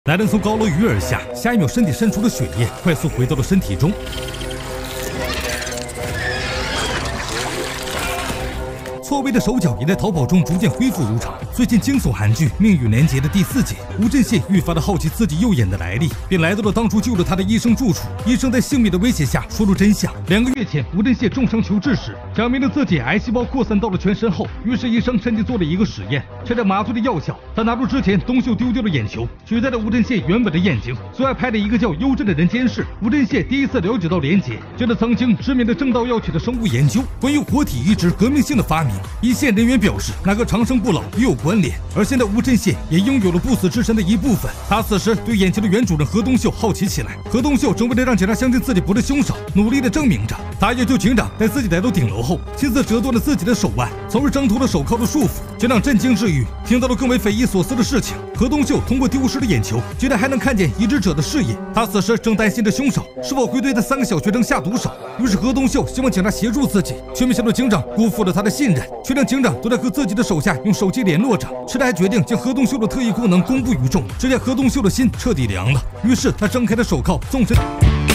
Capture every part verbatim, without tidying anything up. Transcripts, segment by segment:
男人从高楼一跃而下，下一秒身体渗出的血液快速回到了身体中。 错位的手脚也在逃跑中逐渐恢复如常。最近惊悚韩剧《命运连结》的第四集，吴镇燮愈发的好奇自己右眼的来历，便来到了当初救了他的医生住处。医生在性命的威胁下说出真相：两个月前，吴镇燮重伤求治时，讲明了自己癌细胞扩散到了全身后，于是医生趁机做了一个实验，趁着麻醉的药效，他拿出之前东秀丢掉的眼球，取代了吴镇燮原本的眼睛，随外派了一个叫优镇的人监视。吴镇燮第一次了解到连结，就是曾经知名的正道药企的生物研究，关于活体移植革命性的发明。 一线人员表示，那个长生不老也有关联，而现在吴镇燮也拥有了不死之身的一部分。他此时对眼前的原主人何东秀好奇起来。何东秀正为了让警察相信自己不是凶手，努力的证明着。他要求警长带自己来到顶楼后，亲自折断了自己的手腕，从而挣脱了手铐的束缚。警长震惊之余，听到了更为匪夷所思的事情：何东秀通过丢失的眼球，居然还能看见移植者的视野。他此时正担心着凶手是否会对他三个小学生下毒手。于是何东秀希望警察协助自己，却没想到警长辜负了他的信任，却让 警长都在和自己的手下用手机联络着，迟来还决定将何东秀的特异功能公布于众，这让何东秀的心彻底凉了。于是他挣开了手铐，纵身。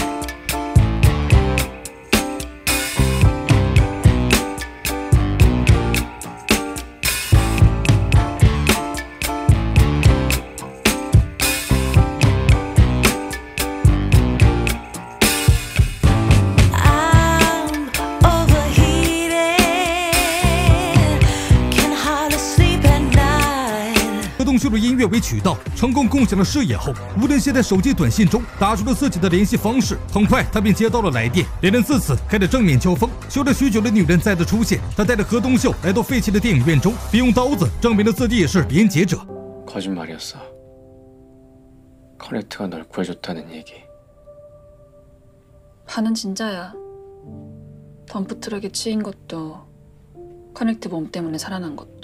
何东秀的音乐为渠道，成功共享了视野后，吴镇燮在手机短信中打出了自己的联系方式。很快，他便接到了来电，两人自此开始正面交锋。休了许久的女人再次出现，她带着何东秀来到废弃的电影院中，并用刀子证明了自己也是连结者。 거짓말이었어. 커넥트가 널 구해줬다는 얘기. 반은 진짜야. 덤프트럭에 치인 것도 커넥트 몸 때문에 살아난 것도.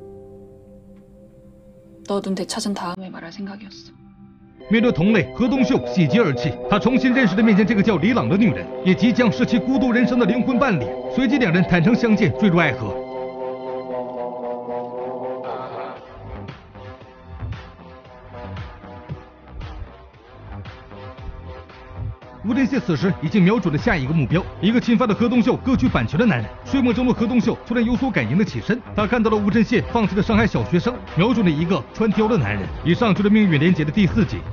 너 눈 되찾은 다음에 말할 생각이었어. 面对同类，何东秀喜极而泣。他重新认识了面前这个叫李朗的女人，也即将是其孤独人生的灵魂伴侣。随即，两人坦诚相见，坠入爱河。 吴镇燮此时已经瞄准了下一个目标，一个侵犯了何东秀歌曲版权的男人。睡梦中的何东秀突然有所感应的起身，他看到了吴镇燮放弃了伤害小学生，瞄准了一个穿貂的男人。以上就是《命运连结》的第四集。